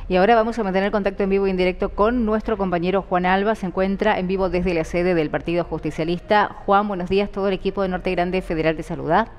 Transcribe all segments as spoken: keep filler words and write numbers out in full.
Y ahora vamos a mantener contacto en vivo e indirecto con nuestro compañero Juan Alba. Se encuentra en vivo desde la sede del Partido Justicialista. Juan, buenos días. Todo el equipo de Norte Grande Federal te saluda.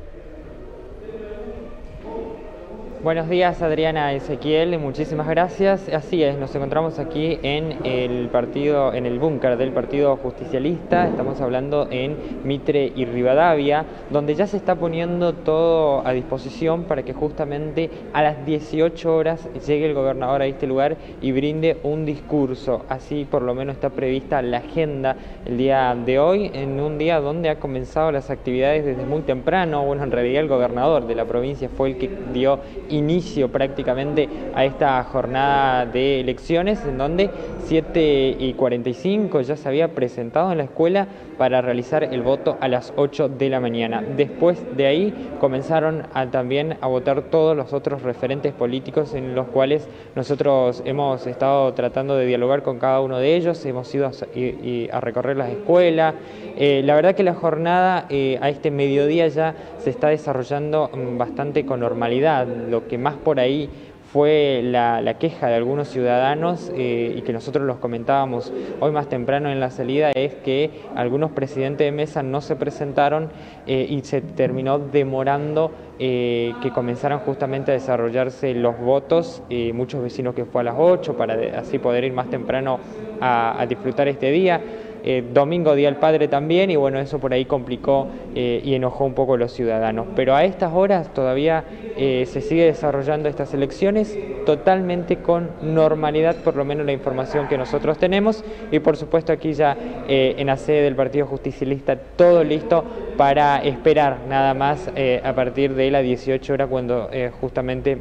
Buenos días, Adriana, Ezequiel, muchísimas gracias. Así es, nos encontramos aquí en el partido, en el búnker del Partido Justicialista. Estamos hablando en Mitre y Rivadavia, donde ya se está poniendo todo a disposición para que justamente a las dieciocho horas llegue el gobernador a este lugar y brinde un discurso. Así por lo menos está prevista la agenda el día de hoy, en un día donde ha comenzado las actividades desde muy temprano. Bueno, en realidad el gobernador de la provincia fue el que dio inicio prácticamente a esta jornada de elecciones, en donde siete y cuarenta y cinco ya se había presentado en la escuela para realizar el voto a las ocho de la mañana. Después de ahí comenzaron a, también a votar todos los otros referentes políticos, en los cuales nosotros hemos estado tratando de dialogar con cada uno de ellos, hemos ido a, y, a recorrer las escuelas. Eh, la verdad que la jornada eh, a este mediodía ya se está desarrollando bastante con normalidad. Lo que más por ahí fue la, la queja de algunos ciudadanos eh, y que nosotros los comentábamos hoy más temprano en la salida, es que algunos presidentes de mesa no se presentaron eh, y se terminó demorando eh, que comenzaran justamente a desarrollarse los votos. Eh, muchos vecinos que fue a las ocho para de, así poder ir más temprano a, a disfrutar este día. Eh, domingo, Día del Padre también, y bueno, eso por ahí complicó eh, y enojó un poco a los ciudadanos. Pero a estas horas todavía eh, se sigue desarrollando estas elecciones totalmente con normalidad, por lo menos la información que nosotros tenemos, y por supuesto aquí ya eh, en la sede del Partido Justicialista todo listo para esperar nada más eh, a partir de las dieciocho horas, cuando eh, justamente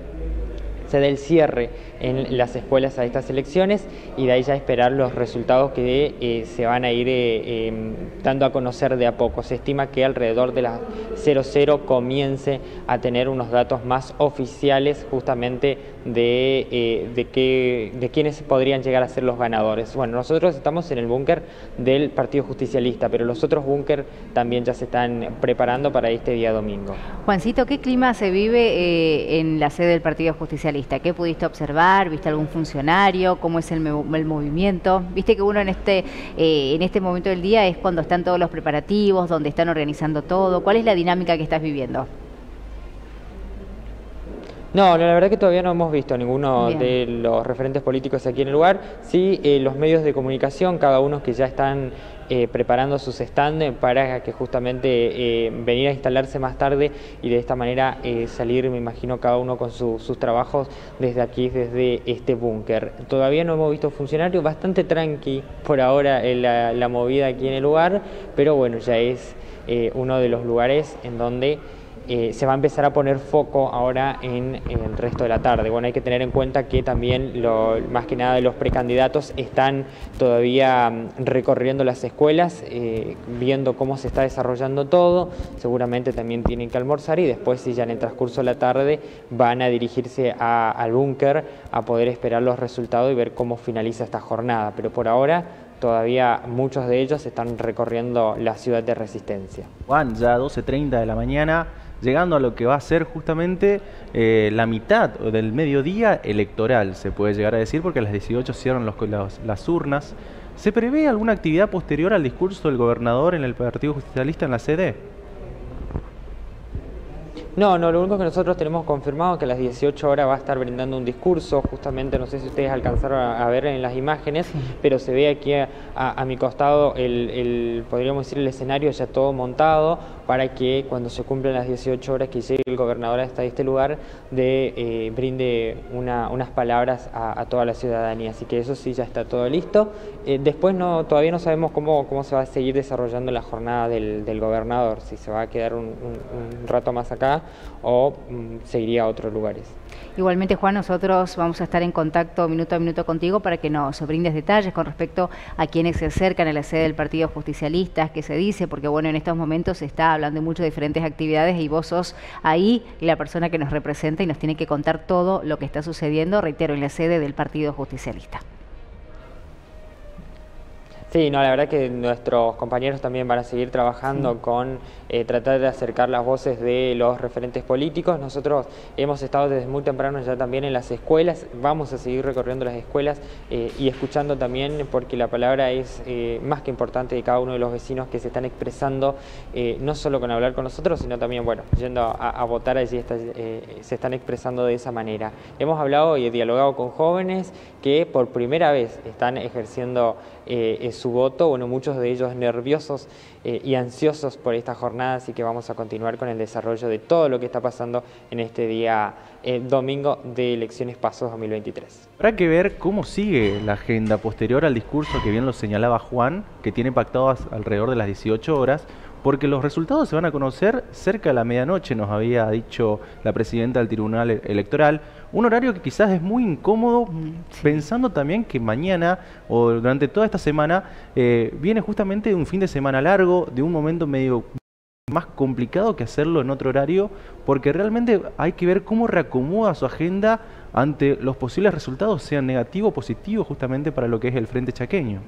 se dé el cierre en las escuelas a estas elecciones, y de ahí ya esperar los resultados que eh, se van a ir eh, eh, dando a conocer de a poco. Se estima que alrededor de las cero cero comience a tener unos datos más oficiales justamente de, eh, de, que, de quiénes podrían llegar a ser los ganadores. Bueno, nosotros estamos en el búnker del Partido Justicialista, pero los otros búnker también ya se están preparando para este día domingo. Juancito, ¿qué clima se vive eh, en la sede del Partido Justicialista? ¿Qué pudiste observar? ¿Viste algún funcionario? ¿Cómo es el, el movimiento? Viste que uno en este, eh, en este momento del día es cuando están todos los preparativos, donde están organizando todo. ¿Cuál es la dinámica que estás viviendo? No, la verdad que todavía no hemos visto a ninguno Bien. de los referentes políticos aquí en el lugar. Sí, eh, los medios de comunicación, cada uno que ya están eh, preparando sus stands para que justamente eh, venir a instalarse más tarde y de esta manera eh, salir, me imagino, cada uno con su, sus trabajos desde aquí, desde este búnker. Todavía no hemos visto funcionarios, bastante tranqui por ahora en la, la movida aquí en el lugar, pero bueno, ya es eh, uno de los lugares en donde Eh, se va a empezar a poner foco ahora en, en el resto de la tarde. Bueno, hay que tener en cuenta que también, lo, más que nada, los precandidatos están todavía recorriendo las escuelas, eh, viendo cómo se está desarrollando todo. Seguramente también tienen que almorzar, y después, si ya en el transcurso de la tarde, van a dirigirse a, al búnker a poder esperar los resultados y ver cómo finaliza esta jornada. Pero por ahora todavía muchos de ellos están recorriendo la ciudad de Resistencia. Juan, ya doce treinta de la mañana, llegando a lo que va a ser justamente eh, la mitad del mediodía electoral, se puede llegar a decir, porque a las dieciocho cierran los, los, las urnas. ¿Se prevé alguna actividad posterior al discurso del gobernador en el Partido Justicialista en la sede? No, no, lo único que nosotros tenemos confirmado es que a las dieciocho horas va a estar brindando un discurso. Justamente, no sé si ustedes alcanzaron a, a ver en las imágenes, sí, pero se ve aquí a, a, a mi costado el, el, podríamos decir, el escenario ya todo montado, para que cuando se cumplan las dieciocho horas que llegue el gobernador hasta este lugar, de, eh, brinde una, unas palabras a, a toda la ciudadanía. Así que eso sí, ya está todo listo. Eh, después no, todavía no sabemos cómo, cómo se va a seguir desarrollando la jornada del, del gobernador, si se va a quedar un, un, un rato más acá o mm, seguiría a otros lugares. Igualmente, Juan, nosotros vamos a estar en contacto minuto a minuto contigo para que nos brindes detalles con respecto a quienes se acercan a la sede del Partido Justicialista, qué se dice, porque bueno, en estos momentos se está hablando de muchas diferentes actividades y vos sos ahí la persona que nos representa y nos tiene que contar todo lo que está sucediendo, reitero, en la sede del Partido Justicialista. Sí, no, la verdad que nuestros compañeros también van a seguir trabajando sí. con eh, tratar de acercar las voces de los referentes políticos. Nosotros hemos estado desde muy temprano ya también en las escuelas, vamos a seguir recorriendo las escuelas eh, y escuchando también, porque la palabra es eh, más que importante de cada uno de los vecinos que se están expresando, eh, no solo con hablar con nosotros, sino también, bueno, yendo a, a votar allí está, eh, se están expresando de esa manera. Hemos hablado y dialogado con jóvenes que por primera vez están ejerciendo eh, su voto, bueno, muchos de ellos nerviosos eh, y ansiosos por esta jornada, así que vamos a continuar con el desarrollo de todo lo que está pasando en este día eh, domingo de elecciones PASO dos mil veintitrés. Habrá que ver cómo sigue la agenda posterior al discurso que bien lo señalaba Juan, que tiene pactado alrededor de las dieciocho horas, porque los resultados se van a conocer cerca de la medianoche, nos había dicho la presidenta del Tribunal Electoral, un horario que quizás es muy incómodo, sí. pensando también que mañana o durante toda esta semana eh, viene justamente de un fin de semana largo, de un momento medio más complicado que hacerlo en otro horario, porque realmente hay que ver cómo reacomoda su agenda ante los posibles resultados, sean negativos o positivos, justamente para lo que es el Frente Chaqueño.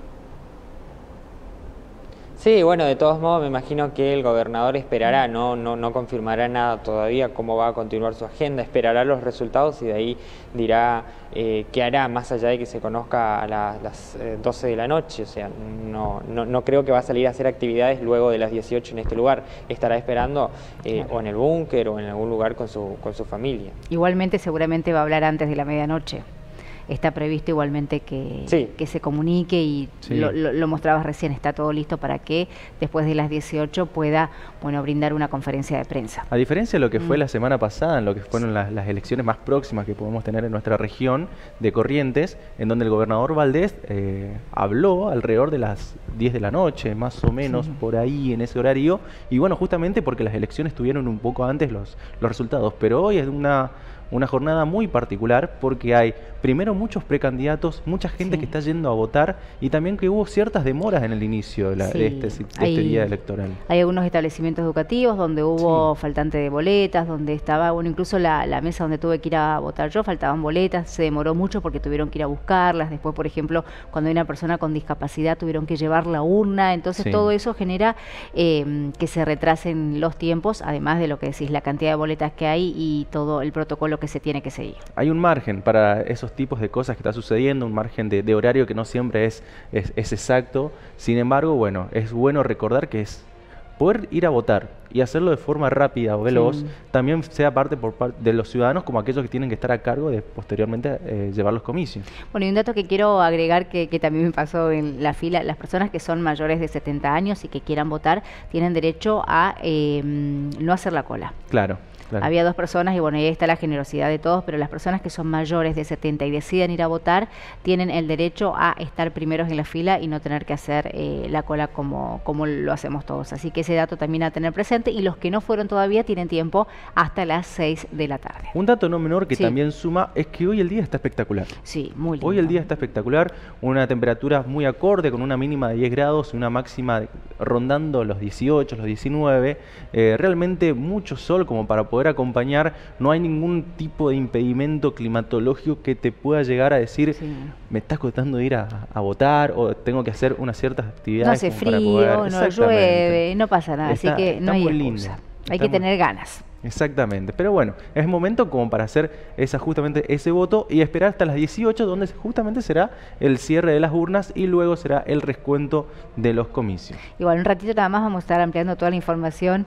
Sí, bueno, de todos modos me imagino que el gobernador esperará, no, no, no confirmará nada todavía cómo va a continuar su agenda, esperará los resultados y de ahí dirá eh, qué hará, más allá de que se conozca a la, las eh, doce de la noche, o sea, no, no, no creo que va a salir a hacer actividades luego de las dieciocho en este lugar, estará esperando eh, o en el búnker o en algún lugar con su, con su familia. Igualmente seguramente va a hablar antes de la medianoche. Está previsto igualmente que, sí. que se comunique y sí. lo, lo, lo mostrabas recién, está todo listo para que después de las dieciocho pueda, bueno, brindar una conferencia de prensa. A diferencia de lo que fue mm. la semana pasada, en lo que fueron las, las elecciones más próximas que podemos tener en nuestra región de Corrientes, en donde el gobernador Valdés eh, habló alrededor de las diez de la noche, más o menos, sí. por ahí en ese horario, y bueno, justamente porque las elecciones tuvieron un poco antes los, los resultados, pero hoy es una... Una jornada muy particular porque hay, primero, muchos precandidatos, mucha gente sí. que está yendo a votar y también que hubo ciertas demoras en el inicio de, la, sí. de, este, de hay, este día electoral. Hay algunos establecimientos educativos donde hubo sí. faltante de boletas, donde estaba, bueno, incluso la, la mesa donde tuve que ir a votar yo, faltaban boletas, se demoró mucho porque tuvieron que ir a buscarlas. Después, por ejemplo, cuando hay una persona con discapacidad tuvieron que llevar la urna, entonces sí. todo eso genera eh, que se retrasen los tiempos, además de lo que decís, la cantidad de boletas que hay y todo el protocolo que se tiene que seguir. Hay un margen para esos tipos de cosas que está sucediendo, un margen de, de horario que no siempre es, es, es exacto. Sin embargo, bueno, es bueno recordar que es poder ir a votar y hacerlo de forma rápida o veloz, sí. también sea parte por parte de los ciudadanos como aquellos que tienen que estar a cargo de posteriormente eh, llevar los comicios. Bueno, y un dato que quiero agregar que, que también me pasó en la fila, las personas que son mayores de setenta años y que quieran votar tienen derecho a eh, no hacer la cola. Claro. Claro. Había dos personas y bueno, ahí está la generosidad de todos, pero las personas que son mayores de setenta y deciden ir a votar tienen el derecho a estar primeros en la fila y no tener que hacer eh, la cola como, como lo hacemos todos. Así que ese dato también a tener presente, y los que no fueron todavía tienen tiempo hasta las seis de la tarde. Un dato no menor que sí. también suma es que hoy el día está espectacular. Sí, muy lindo. Hoy el día está espectacular, una temperatura muy acorde con una mínima de diez grados y una máxima rondando los dieciocho, los diecinueve, eh, realmente mucho sol como para poder acompañar, no hay ningún tipo de impedimento climatológico que te pueda llegar a decir sí. me estás costando ir a, a votar o tengo que hacer unas ciertas actividades. No hace frío, poder... no llueve, no pasa nada, está, así que no hay excusa. Hay que tener ganas. Exactamente, pero bueno, es momento como para hacer esa, justamente ese voto y esperar hasta las dieciocho, donde justamente será el cierre de las urnas y luego será el rescuento de los comicios. Igual un ratito nada más vamos a estar ampliando toda la información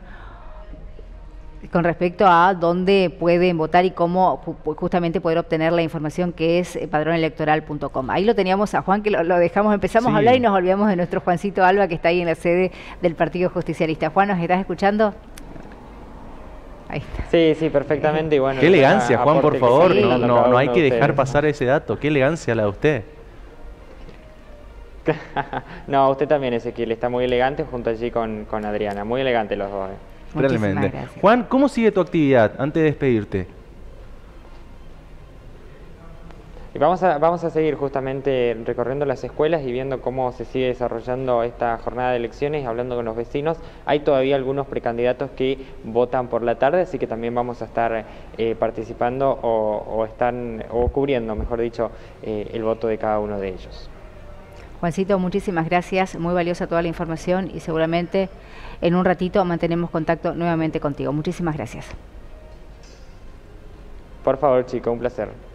con respecto a dónde pueden votar y cómo justamente poder obtener la información, que es padrón electoral punto com. Ahí lo teníamos a Juan, que lo, lo dejamos, empezamos sí. a hablar y nos olvidamos de nuestro Juancito Alba, que está ahí en la sede del Partido Justicialista. Juan, ¿nos estás escuchando? Ahí está. Sí, sí, perfectamente. Y bueno, qué elegancia, Juan, por favor. Sí. No, no, no hay que dejar ustedes. pasar ese dato. Qué elegancia la de usted. No, usted también, Ezequiel, está muy elegante junto allí con, con Adriana. Muy elegante los dos. Eh. Realmente. Juan, ¿cómo sigue tu actividad antes de despedirte? Y vamos a, vamos a seguir justamente recorriendo las escuelas y viendo cómo se sigue desarrollando esta jornada de elecciones, hablando con los vecinos. Hay todavía algunos precandidatos que votan por la tarde, así que también vamos a estar eh, participando o, o, están, o cubriendo, mejor dicho, eh, el voto de cada uno de ellos. Juancito, muchísimas gracias, muy valiosa toda la información y seguramente en un ratito mantenemos contacto nuevamente contigo. Muchísimas gracias. Por favor, chico, un placer.